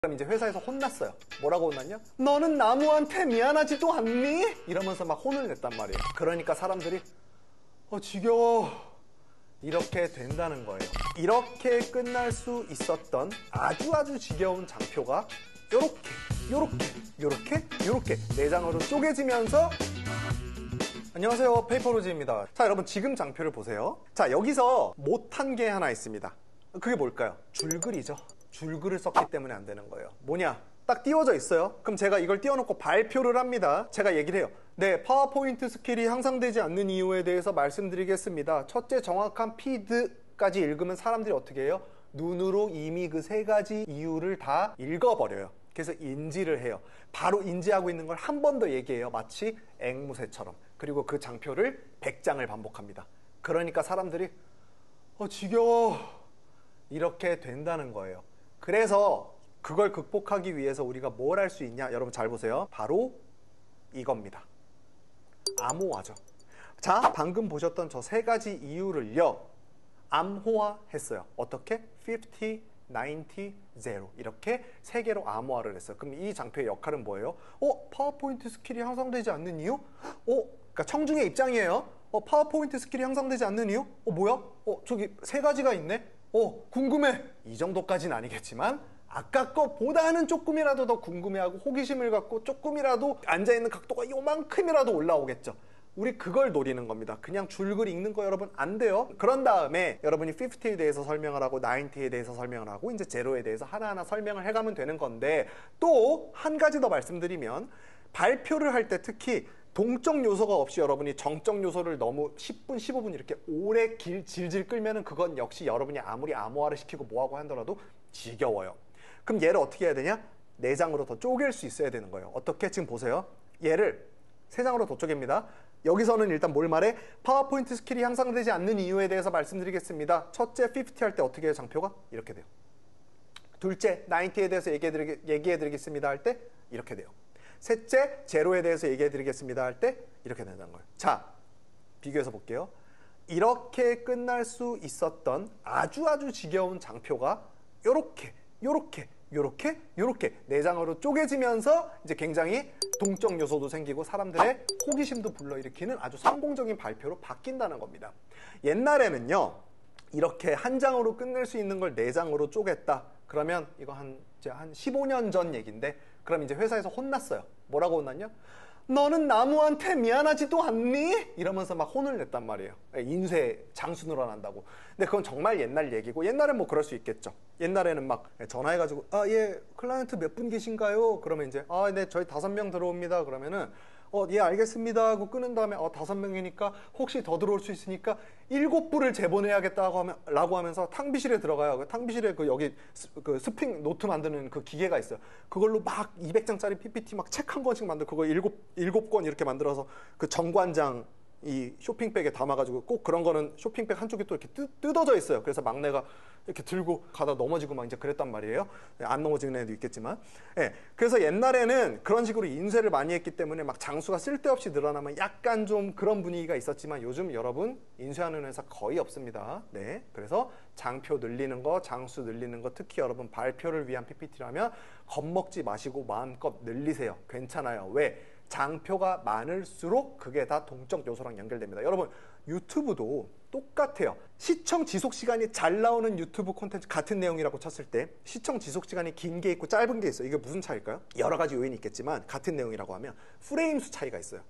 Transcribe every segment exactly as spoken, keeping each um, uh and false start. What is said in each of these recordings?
그럼 이제 회사에서 혼났어요. 뭐라고 혼났냐? 너는 나무한테 미안하지도 않니? 이러면서 막 혼을 냈단 말이에요. 그러니까 사람들이 어 지겨워 이렇게 된다는 거예요. 이렇게 끝날 수 있었던 아주 아주 지겨운 장표가 요렇게 요렇게 요렇게 요렇게 네 장으로 쪼개지면서 안녕하세요, 페이퍼로즈입니다. 자, 여러분 지금 장표를 보세요. 자, 여기서 못한 게 하나 있습니다. 그게 뭘까요? 줄글이죠. 줄글을 썼기 때문에 안 되는 거예요. 뭐냐? 딱 띄워져 있어요. 그럼 제가 이걸 띄워놓고 발표를 합니다. 제가 얘기를 해요. 네, 파워포인트 스킬이 향상되지 않는 이유에 대해서 말씀드리겠습니다. 첫째, 정확한 피드까지 읽으면 사람들이 어떻게 해요? 눈으로 이미 그 세 가지 이유를 다 읽어버려요. 그래서 인지를 해요. 바로 인지하고 있는 걸 한 번 더 얘기해요. 마치 앵무새처럼. 그리고 그 장표를 백 장을 반복합니다. 그러니까 사람들이 어 지겨워 이렇게 된다는 거예요. 그래서 그걸 극복하기 위해서 우리가 뭘 할 수 있냐? 여러분 잘 보세요. 바로 이겁니다. 암호화죠. 자, 방금 보셨던 저 세 가지 이유를요, 암호화했어요. 어떻게? 오십, 구십, 영 이렇게 세 개로 암호화를 했어요. 그럼 이 장표의 역할은 뭐예요? 어? 파워포인트 스킬이 향상되지 않는 이유? 어? 그러니까 청중의 입장이에요. 어? 파워포인트 스킬이 향상되지 않는 이유? 어? 뭐야? 어? 저기 세 가지가 있네? 어? 궁금해! 이 정도까지는 아니겠지만 아까 거보다는 조금이라도 더 궁금해하고 호기심을 갖고 조금이라도 앉아있는 각도가 요만큼이라도 올라오겠죠. 우리 그걸 노리는 겁니다. 그냥 줄글 읽는 거 여러분 안 돼요. 그런 다음에 여러분이 오십에 대해서 설명을 하고 구십에 대해서 설명을 하고 이제 제로에 대해서 하나하나 설명을 해가면 되는 건데, 또 한 가지 더 말씀드리면 발표를 할 때 특히 동적 요소가 없이 여러분이 정적 요소를 너무 십 분, 십오 분 이렇게 오래 길, 질질 끌면은 그건 역시 여러분이 아무리 암호화를 시키고 뭐하고 하더라도 지겨워요. 그럼 얘를 어떻게 해야 되냐? 네 장으로 더 쪼갤 수 있어야 되는 거예요. 어떻게? 지금 보세요. 얘를 세 장으로 더 쪼갭니다. 여기서는 일단 뭘 말해? 파워포인트 스킬이 향상되지 않는 이유에 대해서 말씀드리겠습니다. 첫째, 오십 할 때 어떻게 해요, 장표가? 이렇게 돼요. 둘째, 구십에 대해서 얘기해드리, 얘기해드리겠습니다 할 때 이렇게 돼요. 셋째, 제로에 대해서 얘기해드리겠습니다 할 때 이렇게 된다는 거예요. 자, 비교해서 볼게요. 이렇게 끝날 수 있었던 아주 아주 지겨운 장표가 요렇게 요렇게 요렇게 요렇게 네 장으로 쪼개지면서 이제 굉장히 동적 요소도 생기고 사람들의 호기심도 불러일으키는 아주 성공적인 발표로 바뀐다는 겁니다. 옛날에는요, 이렇게 한 장으로 끝낼 수 있는 걸 네 장으로 쪼갰다. 그러면 이거 한 이제 한 십오 년 전 얘기인데, 그럼 이제 회사에서 혼났어요. 뭐라고 혼났냐? 너는 나무한테 미안하지도 않니? 이러면서 막 혼을 냈단 말이에요. 인쇄 장수 늘어난다고. 근데 그건 정말 옛날 얘기고, 옛날엔 뭐 그럴 수 있겠죠. 옛날에는 막 전화해가지고 아, 예, 클라이언트 몇 분 계신가요? 그러면 이제 아, 네, 저희 다섯 명 들어옵니다. 그러면은 어, 예, 알겠습니다 하고 끊은 다음에 어, 다섯 명이니까 혹시 더 들어올 수 있으니까 일곱 부를 재보내야겠다고 하면, 라고 하면서 탕비실에 들어가요. 그 탕비실에 그 여기 스, 그 스핑 노트 만드는 그 기계가 있어요. 그걸로 막 이백 장짜리 피피티 막 책 한 권씩 만들고 그거 일곱, 일곱 권 이렇게 만들어서 그 정관장 이 쇼핑백에 담아가지고, 꼭 그런 거는 쇼핑백 한쪽이 또 이렇게 뜯, 뜯어져 있어요. 그래서 막내가 이렇게 들고 가다 넘어지고 막 이제 그랬단 말이에요. 안 넘어지는 애도 있겠지만. 예. 그래서 옛날에는 그런 식으로 인쇄를 많이 했기 때문에 막 장수가 쓸데없이 늘어나면 약간 좀 그런 분위기가 있었지만, 요즘 여러분 인쇄하는 회사 거의 없습니다. 네. 그래서 장표 늘리는 거, 장수 늘리는 거, 특히 여러분 발표를 위한 피피티라면 겁먹지 마시고 마음껏 늘리세요. 괜찮아요. 왜? 장표가 많을수록 그게 다 동적 요소랑 연결됩니다. 여러분 유튜브도 똑같아요. 시청 지속 시간이 잘 나오는 유튜브 콘텐츠 같은 내용이라고 쳤을 때 시청 지속 시간이 긴 게 있고 짧은 게 있어요. 이게 무슨 차이일까요? 여러 가지 요인이 있겠지만 같은 내용이라고 하면 프레임 수 차이가 있어요.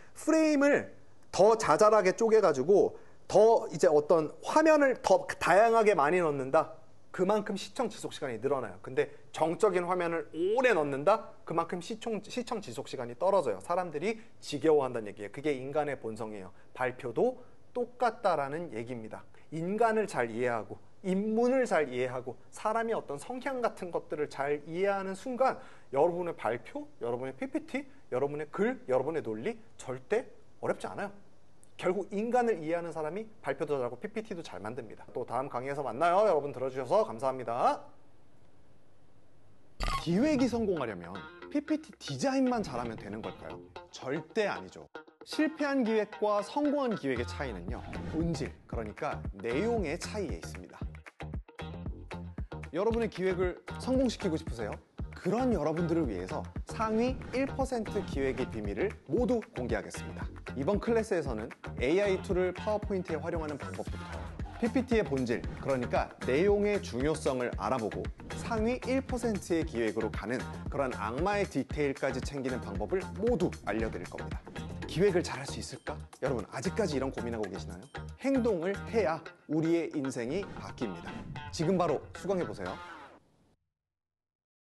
프레임을 더 자잘하게 쪼개가지고 더 이제 어떤 화면을 더 다양하게 많이 넣는다. 그만큼 시청 지속 시간이 늘어나요. 근데 정적인 화면을 오래 넣는다? 그만큼 시청, 시청 지속 시간이 떨어져요. 사람들이 지겨워한다는 얘기예요. 그게 인간의 본성이에요. 발표도 똑같다라는 얘기입니다. 인간을 잘 이해하고 인문을 잘 이해하고 사람의 어떤 성향 같은 것들을 잘 이해하는 순간 여러분의 발표, 여러분의 피피티, 여러분의 글, 여러분의 논리 절대 어렵지 않아요. 결국 인간을 이해하는 사람이 발표도 잘하고 피피티도 잘 만듭니다. 또 다음 강의에서 만나요. 여러분 들어주셔서 감사합니다. 기획이 성공하려면 피피티 디자인만 잘하면 되는 걸까요? 절대 아니죠. 실패한 기획과 성공한 기획의 차이는요, 본질, 그러니까 내용의 차이에 있습니다. 여러분의 기획을 성공시키고 싶으세요? 그런 여러분들을 위해서 상위 일 퍼센트 기획의 비밀을 모두 공개하겠습니다. 이번 클래스에서는 에이아이 툴을 파워포인트에 활용하는 방법부터 피피티의 본질, 그러니까 내용의 중요성을 알아보고 상위 일 퍼센트의 기획으로 가는 그런 악마의 디테일까지 챙기는 방법을 모두 알려드릴 겁니다. 기획을 잘할 수 있을까? 여러분, 아직까지 이런 고민하고 계시나요? 행동을 해야 우리의 인생이 바뀝니다. 지금 바로 수강해보세요.